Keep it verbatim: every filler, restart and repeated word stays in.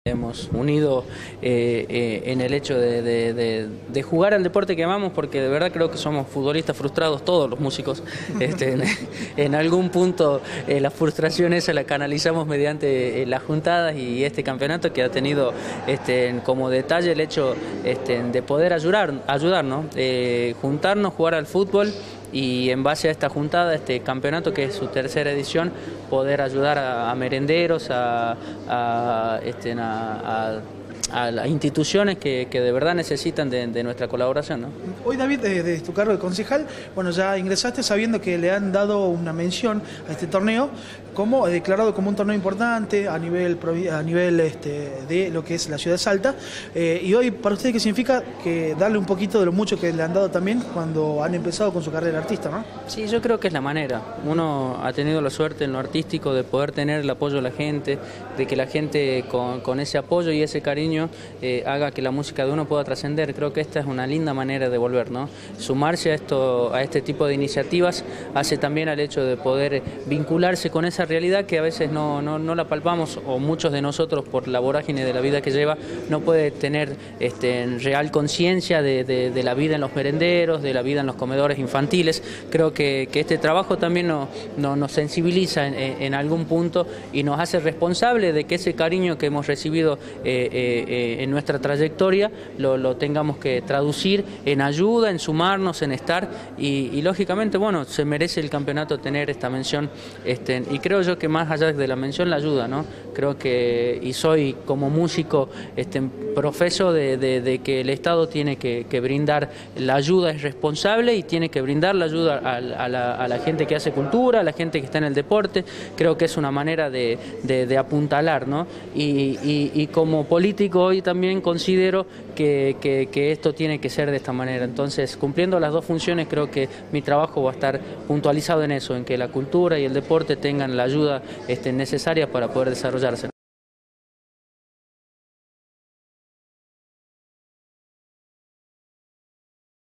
Hemos unido eh, eh, en el hecho de, de, de, de jugar al deporte que amamos, porque de verdad creo que somos futbolistas frustrados, todos los músicos. Este, en, en algún punto eh, la frustración esa la canalizamos mediante eh, las juntadas, y este campeonato que ha tenido este, como detalle el hecho este, de poder ayudar, ayudar ¿no? eh, juntarnos, jugar al fútbol, y en base a esta juntada, este campeonato que es su tercera edición, poder ayudar a, a merenderos, a, a, este, a, a a las instituciones que, que de verdad necesitan de, de nuestra colaboración, ¿no? Hoy, David, desde de tu cargo de concejal, bueno, ya ingresaste sabiendo que le han dado una mención a este torneo, como declarado como un torneo importante a nivel, a nivel este, de lo que es la ciudad de Salta, eh, y hoy para ustedes, ¿qué significa? Que darle un poquito de lo mucho que le han dado también cuando han empezado con su carrera de artista, ¿no? Sí, yo creo que es la manera. Uno ha tenido la suerte en lo artístico de poder tener el apoyo de la gente, de que la gente con, con ese apoyo y ese cariño Eh, haga que la música de uno pueda trascender. Creo que esta es una linda manera de volver, ¿no? Sumarse a esto, a este tipo de iniciativas, hace también al hecho de poder vincularse con esa realidad que a veces no, no, no la palpamos, o muchos de nosotros, por la vorágine de la vida que lleva, no puede tener este, real conciencia de, de, de la vida en los merenderos, de la vida en los comedores infantiles. Creo que, que este trabajo también nos, nos, nos sensibiliza en, en algún punto, y nos hace responsable de que ese cariño que hemos recibido eh, eh, Eh, en nuestra trayectoria lo, lo tengamos que traducir en ayuda, en sumarnos, en estar, y, y lógicamente, bueno, se merece el campeonato tener esta mención, este, y creo yo que más allá de la mención, la ayuda, ¿no? Creo que, y soy como músico este, profeso de, de, de que el Estado tiene que, que brindar la ayuda, es responsable, y tiene que brindar la ayuda a, a, la, a la gente que hace cultura, a la gente que está en el deporte. Creo que es una manera de, de, de apuntalar, ¿no? Y, y, y como político hoy también considero que, que, que esto tiene que ser de esta manera. Entonces, cumpliendo las dos funciones, creo que mi trabajo va a estar puntualizado en eso, en que la cultura y el deporte tengan la ayuda este, necesaria para poder desarrollarse.